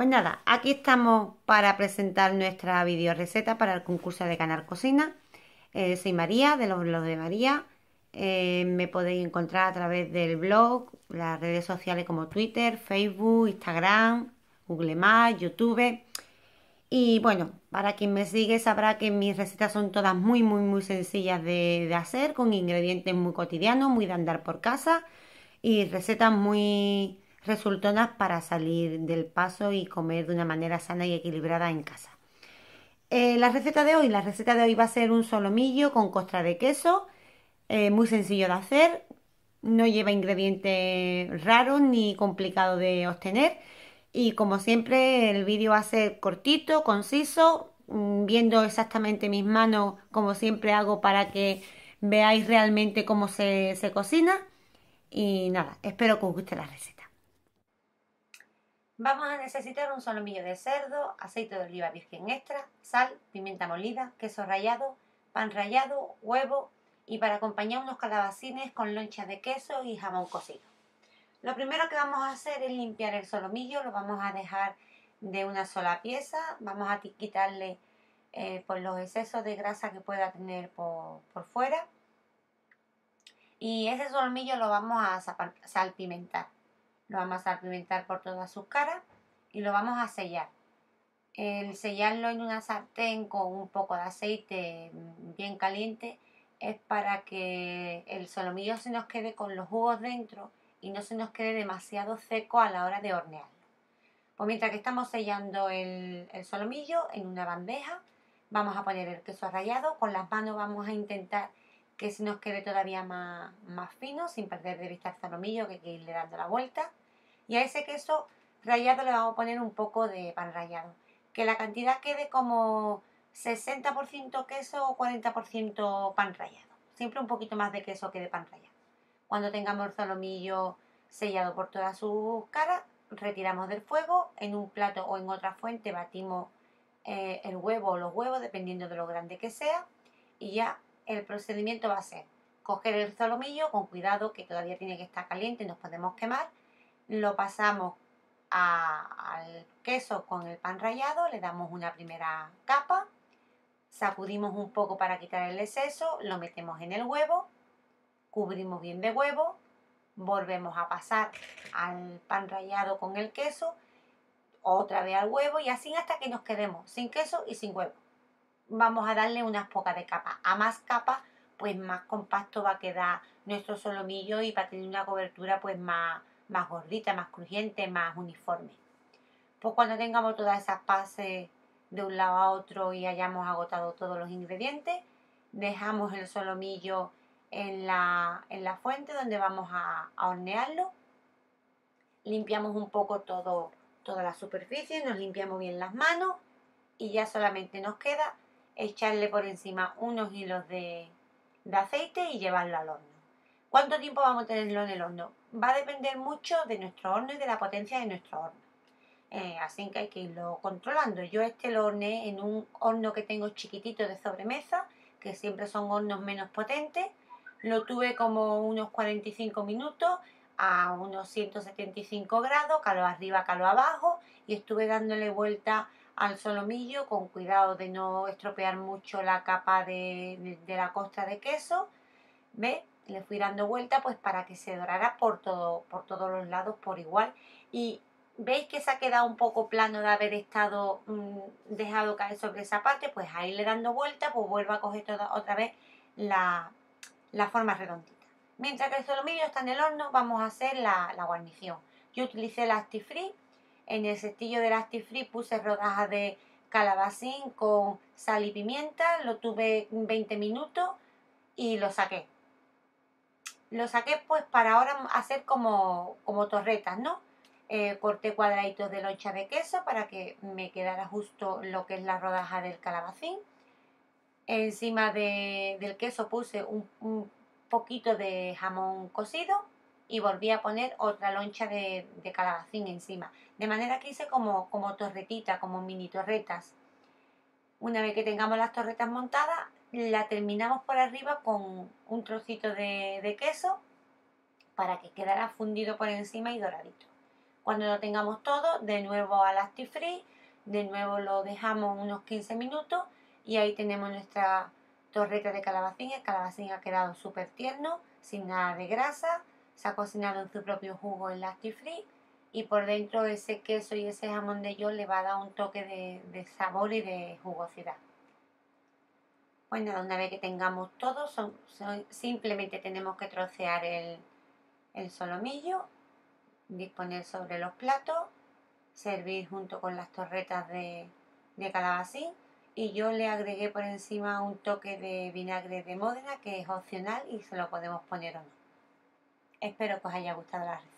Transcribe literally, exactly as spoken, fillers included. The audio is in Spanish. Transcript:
Pues nada, aquí estamos para presentar nuestra video receta para el concurso de Canal Cocina. Eh, soy María, de los blogs de María. Eh, me podéis encontrar a través del blog, las redes sociales como Twitter, Facebook, Instagram, Google más, YouTube. Y bueno, para quien me sigue sabrá que mis recetas son todas muy, muy, muy sencillas de, de hacer, con ingredientes muy cotidianos, muy de andar por casa y recetas muy resultonas para salir del paso y comer de una manera sana y equilibrada en casa. Eh, la receta de hoy, la receta de hoy va a ser un solomillo con costra de queso, eh, muy sencillo de hacer, no lleva ingredientes raros ni complicado de obtener y como siempre el vídeo va a ser cortito, conciso, mm, viendo exactamente mis manos como siempre hago para que veáis realmente cómo se, se cocina y nada, espero que os guste la receta. Vamos a necesitar un solomillo de cerdo, aceite de oliva virgen extra, sal, pimienta molida, queso rallado, pan rallado, huevo y para acompañar unos calabacines con lonchas de queso y jamón cocido. Lo primero que vamos a hacer es limpiar el solomillo, lo vamos a dejar de una sola pieza, vamos a quitarle eh, por los excesos de grasa que pueda tener por, por fuera y ese solomillo lo vamos a salpimentar. Lo vamos a salpimentar por todas sus caras y lo vamos a sellar. El sellarlo en una sartén con un poco de aceite bien caliente es para que el solomillo se nos quede con los jugos dentro y no se nos quede demasiado seco a la hora de hornearlo. Pues mientras que estamos sellando el, el solomillo en una bandeja, vamos a poner el queso rallado. Con las manos vamos a intentar que se nos quede todavía más, más fino, sin perder de vista el solomillo, que hay que irle dando la vuelta. Y a ese queso rallado le vamos a poner un poco de pan rallado. Que la cantidad quede como sesenta por ciento queso o cuarenta por ciento pan rallado. Siempre un poquito más de queso que de pan rallado. Cuando tengamos el solomillo sellado por todas sus caras, retiramos del fuego. En un plato o en otra fuente batimos eh, el huevo o los huevos, dependiendo de lo grande que sea. Y ya el procedimiento va a ser coger el solomillo con cuidado, que todavía tiene que estar caliente, nos podemos quemar. Lo pasamos a, al queso con el pan rallado, le damos una primera capa, sacudimos un poco para quitar el exceso, lo metemos en el huevo, cubrimos bien de huevo, volvemos a pasar al pan rallado con el queso, otra vez al huevo y así hasta que nos quedemos sin queso y sin huevo. Vamos a darle unas pocas de capas. A más capas, pues más compacto va a quedar nuestro solomillo y va a tener una cobertura pues más, más gordita, más crujiente, más uniforme. Pues cuando tengamos todas esas pases de un lado a otro y hayamos agotado todos los ingredientes, dejamos el solomillo en la, en la fuente donde vamos a, a hornearlo. Limpiamos un poco todo, toda la superficie, nos limpiamos bien las manos y ya solamente nos queda echarle por encima unos hilos de, de aceite y llevarlo al horno. ¿Cuánto tiempo vamos a tenerlo en el horno? Va a depender mucho de nuestro horno y de la potencia de nuestro horno. Eh, así que hay que irlo controlando. Yo este lo horneé en un horno que tengo chiquitito de sobremesa, que siempre son hornos menos potentes. Lo tuve como unos cuarenta y cinco minutos a unos ciento setenta y cinco grados, calor arriba, calor abajo, y estuve dándole vuelta al solomillo con cuidado de no estropear mucho la capa de, de, de la costra de queso. ¿Ve? Le fui dando vuelta pues para que se dorara por, todo, por todos los lados por igual. Y veis que se ha quedado un poco plano de haber estado mmm, dejado caer sobre esa parte, pues ahí le dando vuelta, pues vuelvo a coger toda, otra vez la, la forma redondita. Mientras que el solomillo está en el horno, vamos a hacer la, la guarnición. Yo utilicé el Actifree. En el cestillo del Actifree puse rodajas de calabacín con sal y pimienta, lo tuve veinte minutos y lo saqué. Lo saqué pues para ahora hacer como, como torretas, ¿no? Eh, corté cuadraditos de loncha de queso para que me quedara justo lo que es la rodaja del calabacín. Encima de, del queso puse un, un poquito de jamón cocido y volví a poner otra loncha de, de calabacín encima. De manera que hice como, como torretitas, como mini torretas. Una vez que tengamos las torretas montadas, la terminamos por arriba con un trocito de, de queso para que quedara fundido por encima y doradito. Cuando lo tengamos todo, de nuevo al Actifreeze, de nuevo lo dejamos unos quince minutos y ahí tenemos nuestra torreta de calabacín. El calabacín ha quedado súper tierno, sin nada de grasa, se ha cocinado en su propio jugo en el Actifreeze y por dentro ese queso y ese jamón de york le va a dar un toque de, de sabor y de jugosidad. Pues nada, una vez que tengamos todo, son, son, simplemente tenemos que trocear el, el solomillo, disponer sobre los platos, servir junto con las torretas de, de calabacín y yo le agregué por encima un toque de vinagre de Módena que es opcional y se lo podemos poner o no. Espero que os haya gustado la receta.